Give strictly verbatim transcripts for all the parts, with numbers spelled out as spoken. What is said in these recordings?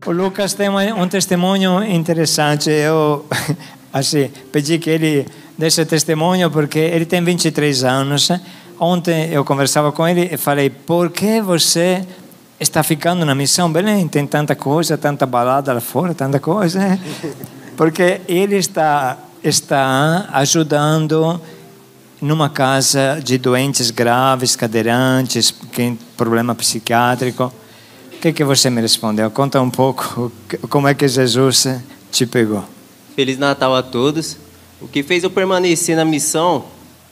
O Lucas tem um testemunho interessante. Eu assim, pedi que ele desse testemunho porque ele tem vinte e três anos. Ontem eu conversava com ele e falei: por que você está ficando na missão Belém? Tem tanta coisa, tanta balada lá fora, tanta coisa. Porque ele está, está ajudando numa casa de doentes graves, cadeirantes, que tem problema psiquiátrico. O que, que você me respondeu? Conta um pouco como é que Jesus te pegou. Feliz Natal a todos. O que fez eu permanecer na missão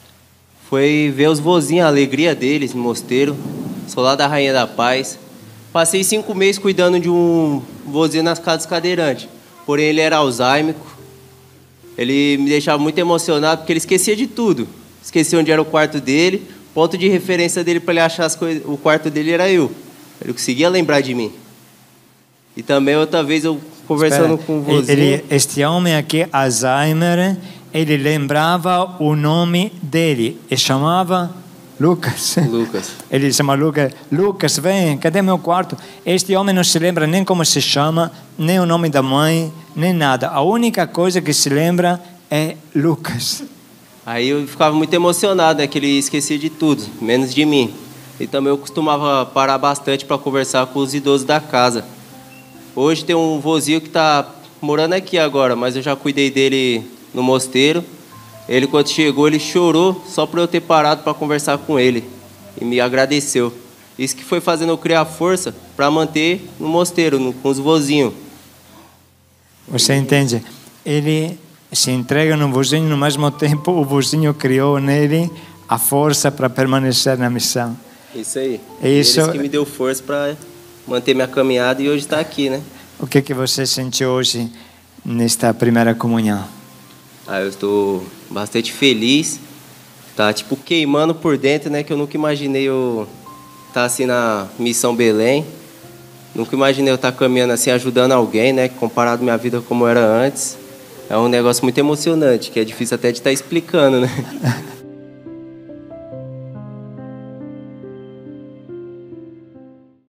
foi ver os vozinhos, a alegria deles no mosteiro. Sou lá da Rainha da Paz. Passei cinco meses cuidando de um vozinho nas casas cadeirantes. Porém, ele era alzheimico. Ele me deixava muito emocionado porque ele esquecia de tudo. Esquecia onde era o quarto dele. Ponto de referência dele para ele achar as coisas, o quarto dele era eu. Ele conseguia lembrar de mim. E também outra vez eu conversando Espera, com o vozinho. Ele, este homem aqui, Alzheimer, ele lembrava o nome dele e chamava Lucas. Lucas. Ele chama Lucas. Lucas, vem, cadê meu quarto? Este homem não se lembra nem como se chama, nem o nome da mãe, nem nada. A única coisa que se lembra é Lucas. Aí eu ficava muito emocionado, né, que ele esquecia de tudo, menos de mim. E também eu costumava parar bastante para conversar com os idosos da casa. Hoje tem um vozinho que está morando aqui agora, mas eu já cuidei dele no mosteiro. Ele, quando chegou, ele chorou só por eu ter parado para conversar com ele. E me agradeceu. Isso que foi fazendo eu criar força para manter no mosteiro, no, com os vozinhos. Você entende? Ele se entrega no vozinho, no mesmo tempo o vozinho criou nele a força para permanecer na missão. Isso aí. É isso Eles que me deu força para manter minha caminhada e hoje está aqui, né? O que que você sentiu hoje nesta primeira comunhão? Ah, eu estou bastante feliz. Tá tipo queimando por dentro, né? Que eu nunca imaginei eu estar assim na missão Belém. Nunca imaginei eu estar caminhando assim, ajudando alguém, né? Comparado minha vida como era antes. É um negócio muito emocionante, que é difícil até de estar explicando, né?